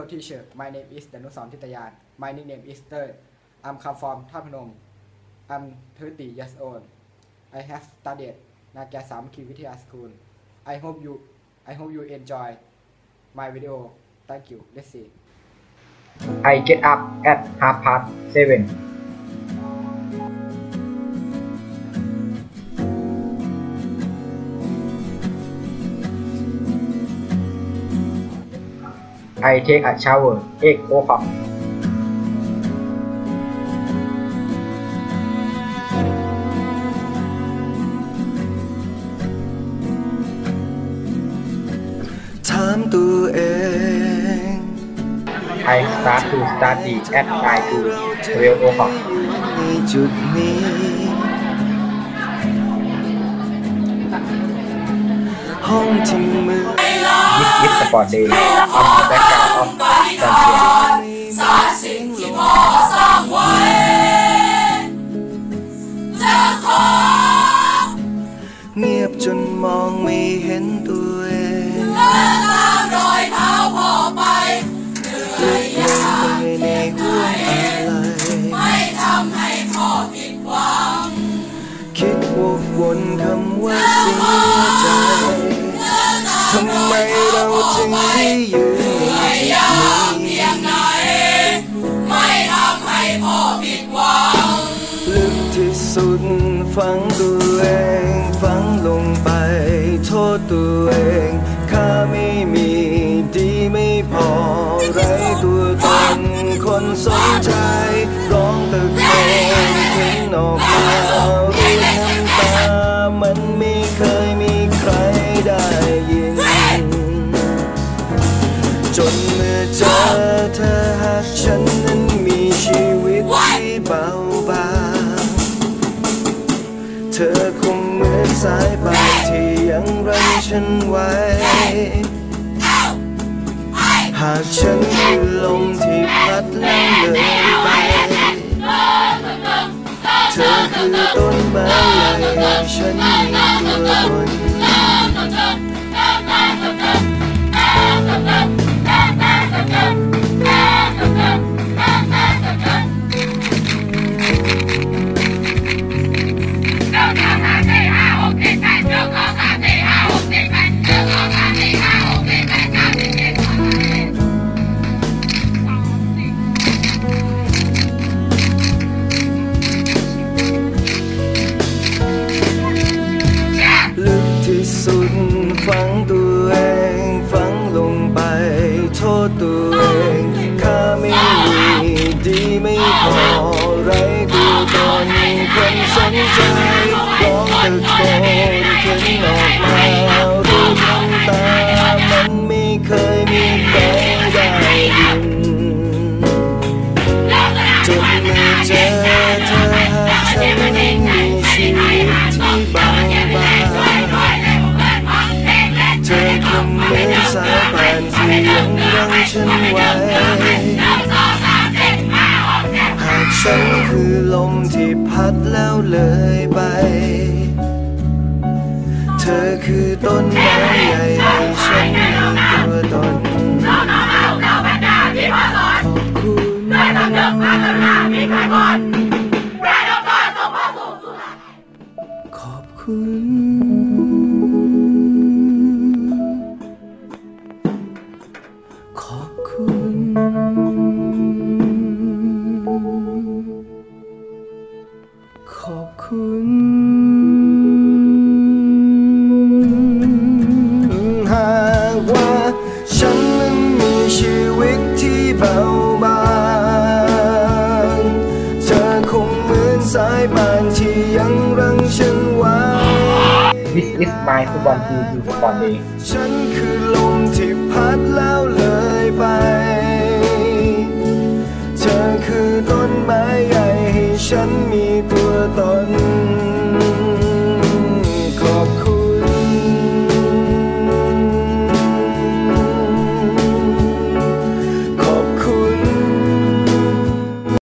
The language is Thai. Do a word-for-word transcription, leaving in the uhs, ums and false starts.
Hello teacher, my name is Danuson Thitayan. My nickname is Ter. I'm come from Thailand. I'm thirty years old. I have studied Nagasaki Vidya School. I hope you I hope you enjoy my video. Thank you. Let's see. I get up at half past seven. I take a shower eight o'clock. I start to study at nine to twelve o'clock. This is sport day on the background of sunset. เงียบจนมองไม่เห็นตัวเองรอยเท้าพ่อไปเหนื่อยยามไปในห้วงอะไรไม่ทำให้พ่อผิดหวังคิดวกวนคำว่าเสียใจทำไมเราจึงได้ยืนอยู่ที่นี่ไม่ทำให้พ่อผิดหวังลึกที่สุดฝังตัวเองฝังลงไปโทษตัวเองข้าไม่มีดีไม่พอไร้ตัวตนคนสนใจร้องตะโกนถึงออกมารูน้ำตามันไม่เคยมีใครได้ยินจนเมื่อเจอเธอหากฉันนั้นมีชีวิตที่เบาบางเธอคงเหมือนสายป่านที่ยังรั้งฉันไว้หากฉันคือลมที่พัดแล้วเลยไปเธอคือต้นไม้ใหญ่ฉันมีตัวตนสุดฝังตัวเองฝังลงไปโทษตัวเองข้าไม่มีดีไม่พอไร้ตัวตนคนสนใจร้องตะโกนขึ้นออกมารูน้ำตามันไม่เคยมีใครได้ยินจนเมื่อเจอเธอหากฉันนั้นมีชีวิตที่บางบางเธอคงเหมือนสายป่านที่ยังรั้งฉันไว้หากฉันคือลมที่พัดแล้วเลยไปเธอคือต้นไม้ใหญ่ให้ฉันมีตัวตนขอบคุณขอบคุณขอบคุณขอบคุณหากว่าฉันนั้นมีชีวิตที่เบาบางเธอคงเหมือนสายป่านที่ยังรั้งฉันไว้ This is my football to sport day. ฉันคือลมที่พัดแล้ว